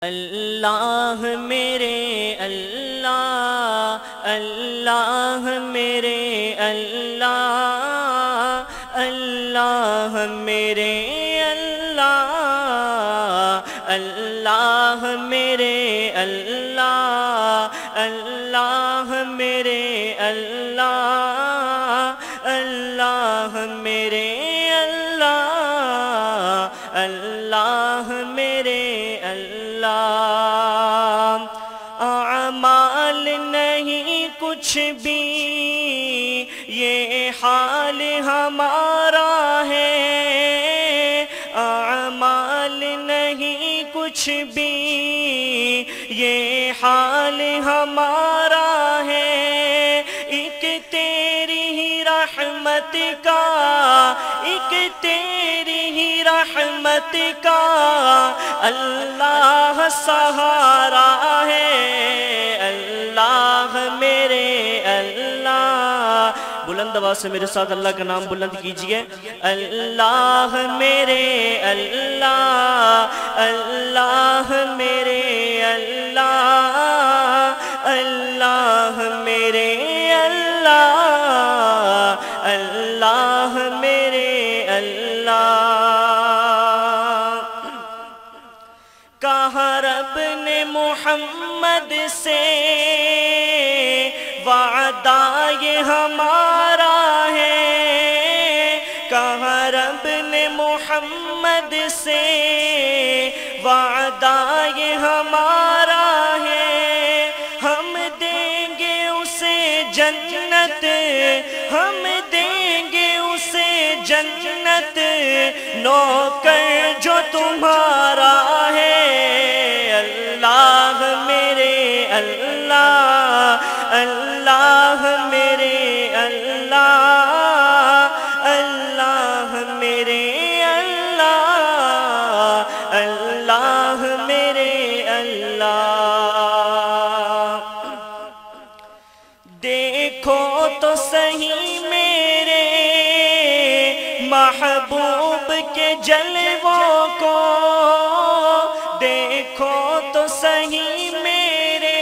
اللہ میرے اللہ، اللہ میرے اللہ، اللہ میرے اللہ، اللہ میرے اللہ، اللہ میرے اللہ، اللہ میرے اللہ، اللہ میرے اللہ۔ اعمال نہیں کچھ بھی یہ حال ہمارا ہے، اعمال نہیں کچھ بھی یہ حال ہمارا ہے، ایک تیری ہی رحمت کا، ایک تیری ہی رحمت کا اللہ سہارا ہے، اللہ میرے اللہ۔ بلند آواز سے میرے ساتھ اللہ کا نام بلند کیجئے۔ اللہ میرے اللہ، اللہ میرے اللہ، اللہ میرے اللہ، اللہ میرے اللہ۔ کہا رب نے محمد سے وعدہ یہ ہمارا ہے، کہا رب نے محمد سے وعدہ یہ ہمارا ہے، ہم دیں گے اسے جنت، ہم دیں گے اسے جنت، نوکر جو تمہارا ہے، اللہ میرے اللہ، اللہ میرے اللہ، اللہ میرے اللہ، اللہ میرے اللہ۔ دیکھو تو صحیح میرے محبوب کے جلووں کو، دیکھو تو صحیح میرے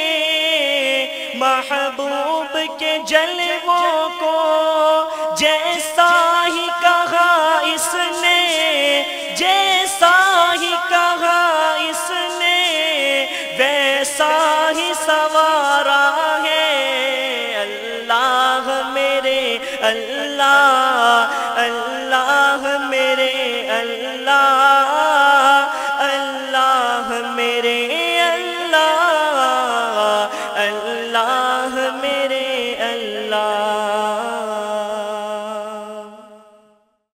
محبوب کے جلووں کو، جیسا ہی کہا اس نے، جیسا ہی کہا اس نے ویسا ہی سوارا ہے، اللہ میرے اللہ، اللہ میرے اللہ، اللہ میرے اللہ، اللہ میرے اللہ۔